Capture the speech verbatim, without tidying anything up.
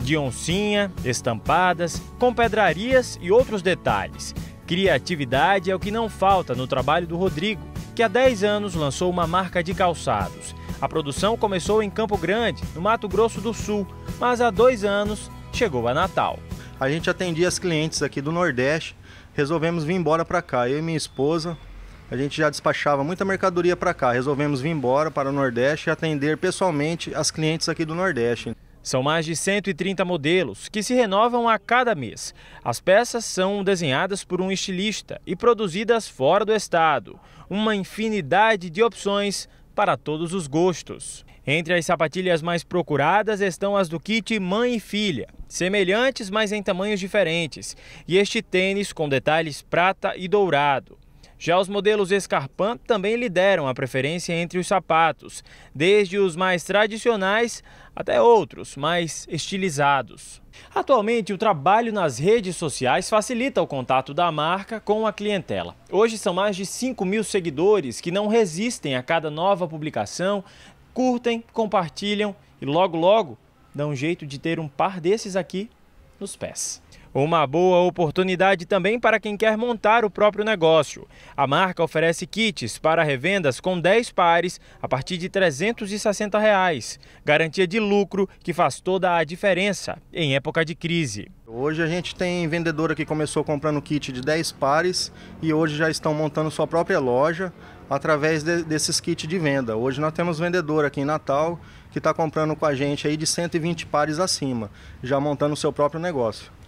de oncinha, estampadas, com pedrarias e outros detalhes. Criatividade é o que não falta no trabalho do Rodrigo, que há dez anos lançou uma marca de calçados. A produção começou em Campo Grande, no Mato Grosso do Sul, mas há dois anos chegou a Natal. A gente atendia as clientes aqui do Nordeste, resolvemos vir embora para cá. Eu e minha esposa, a gente já despachava muita mercadoria para cá, resolvemos vir embora para o Nordeste e atender pessoalmente as clientes aqui do Nordeste. São mais de cento e trinta modelos que se renovam a cada mês. As peças são desenhadas por um estilista e produzidas fora do estado. Uma infinidade de opções para todos os gostos. Entre as sapatilhas mais procuradas estão as do kit mãe e filha, semelhantes, mas em tamanhos diferentes. E este tênis com detalhes prata e dourado. Já os modelos Scarpin também lideram a preferência entre os sapatos, desde os mais tradicionais até outros mais estilizados. Atualmente, o trabalho nas redes sociais facilita o contato da marca com a clientela. Hoje são mais de cinco mil seguidores que não resistem a cada nova publicação, curtem, compartilham e logo logo dão um jeito de ter um par desses aqui nos pés. Uma boa oportunidade também para quem quer montar o próprio negócio. A marca oferece kits para revendas com dez pares a partir de trezentos e sessenta reais. Garantia de lucro que faz toda a diferença em época de crise. Hoje a gente tem vendedora que começou comprando kit de dez pares e hoje já estão montando sua própria loja através de, desses kits de venda. Hoje nós temos vendedor aqui em Natal que está comprando com a gente aí de cento e vinte pares acima, já montando o seu próprio negócio.